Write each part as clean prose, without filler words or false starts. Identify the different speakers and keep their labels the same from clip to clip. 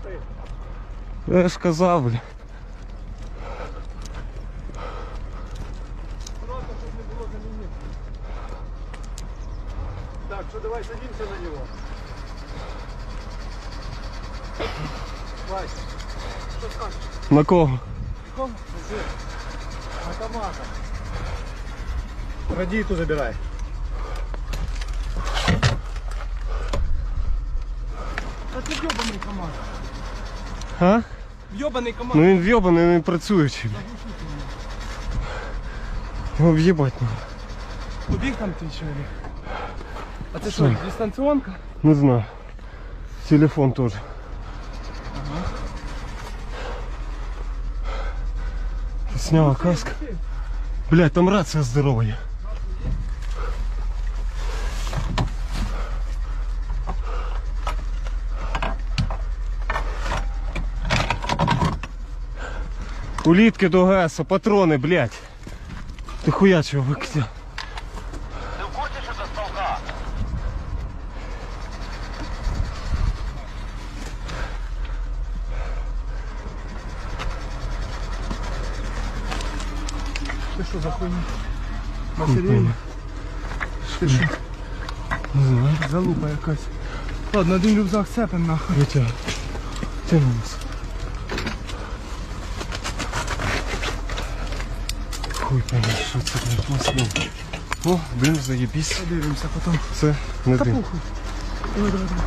Speaker 1: Я ж казав, бля.
Speaker 2: Так, что давай садимся на него. Вася, что скажешь?
Speaker 1: На кого?
Speaker 2: Автоматом. Радиету забирай. Это ёбаный КамАЗ.
Speaker 1: А?
Speaker 2: Ёбаный КамАЗ.
Speaker 1: Ну він в'єбаний, він працюючий. Його в'єбать надо.
Speaker 2: Убег там ты человек. А ты что, дистанционка?
Speaker 1: Не знаю. Телефон тоже. Ты сняла каску? Блядь, там рация здоровая. Улитки до ГАСа, патроны, блядь. Ты хуя чего выкатил?
Speaker 3: Ты в курсе, что это столка?
Speaker 2: Ты что за хуйня?
Speaker 1: Хуй
Speaker 2: Материал?
Speaker 1: пойми.
Speaker 2: Ты что?
Speaker 1: Не знаю.
Speaker 2: Залупа якась. Ладно, один рюкзак цепим нахуй.
Speaker 1: Витягай. Тяни нас. Хуй пойми, що це, блядь, масло. О, блін, заєбісь.
Speaker 2: Подивимося потім.
Speaker 1: Це не
Speaker 2: Та
Speaker 1: дим.
Speaker 2: похуй. Давай, давай, давай.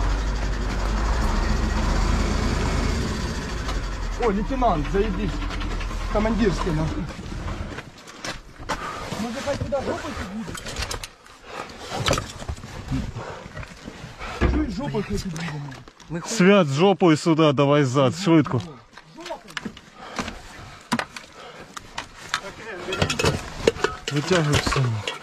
Speaker 2: О, лейтенант, заебись. Командирский нахуй. Може хай сюди жопой під'їде? Чуєш, жопой хай під'їде.
Speaker 1: Свят, жопою сюди, давай зад, швидко. Витягуй все.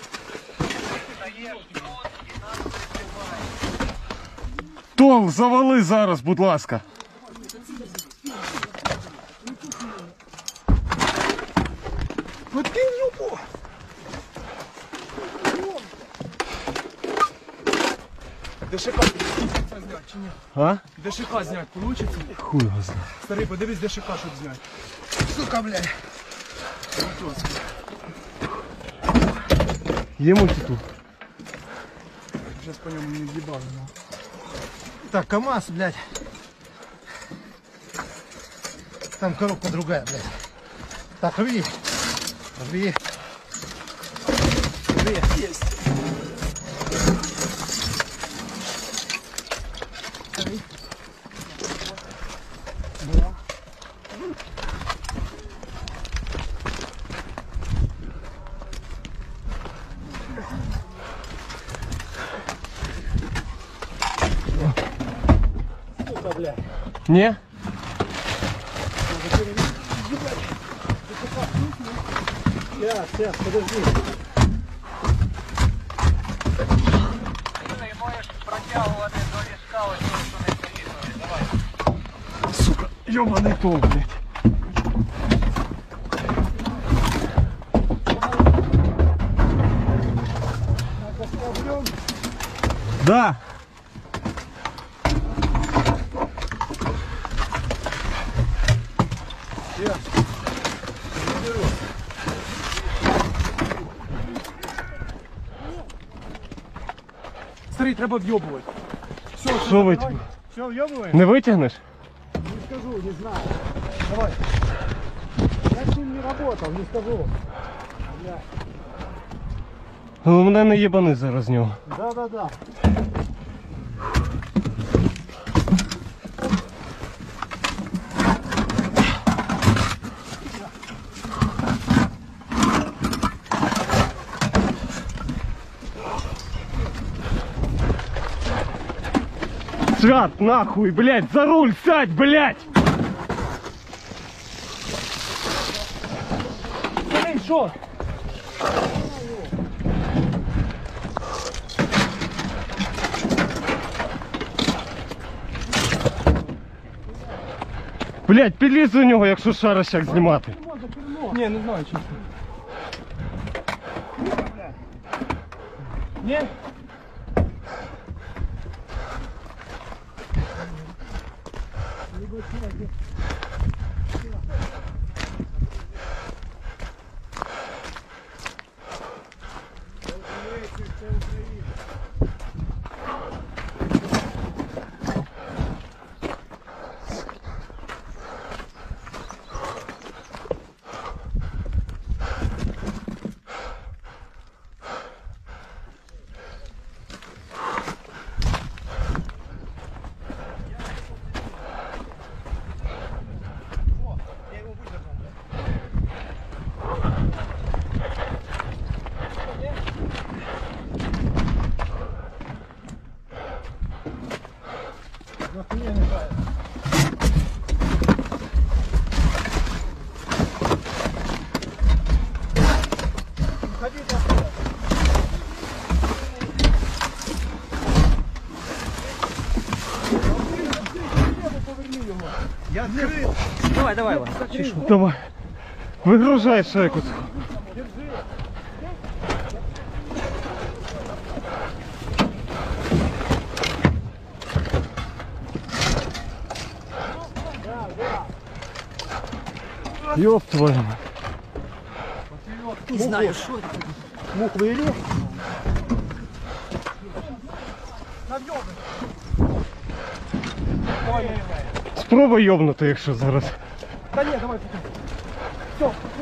Speaker 1: Тол, завали зараз, будь ласка.
Speaker 2: Откинь жопу! ДШК зняти чи ні?
Speaker 1: А?
Speaker 2: ДШК зняти получиться?
Speaker 1: Хуй його знає.
Speaker 2: Старий, подивись ДШК, щоб зняти. Сука, блядь.
Speaker 1: Є мультитул?
Speaker 2: Сейчас по нему не въебал.
Speaker 4: Так, КамАЗ, блядь. Там коробка другая, блядь. Так, рви. Рви. Рви. Есть. Сука, блядь.
Speaker 1: Ні?
Speaker 4: Сейчас, подожди.
Speaker 3: Ти можеш протягувати до ліжка ось тут, що не порізали. Давай.
Speaker 1: Сука, йобаний тол, блядь. Да.
Speaker 2: Старий, треба в'єбувати. Все,
Speaker 1: Що витягнув?
Speaker 2: Все, в'єбуєш?
Speaker 1: Не витягнеш?
Speaker 4: Не скажу, не знаю. Давай. Я с ним не работал, не скажу.
Speaker 1: Головне не їбани зараз з нього.
Speaker 4: Да.
Speaker 1: Свят, нахуй, блядь, за руль сядь, блядь!
Speaker 2: Старий, що?
Speaker 1: Блядь, підліз у нього, якщо шариш як знімати.
Speaker 2: Ні, не знаю, чесно. Ні?
Speaker 3: Давай, давай, Иван.
Speaker 1: Давай. Вигружай шайку. Ёб твою мать.
Speaker 3: Не знаю, что это.
Speaker 4: Мух вели?
Speaker 1: Спробуй йобнути, якщо зараз.
Speaker 2: Та ні, давай. Все,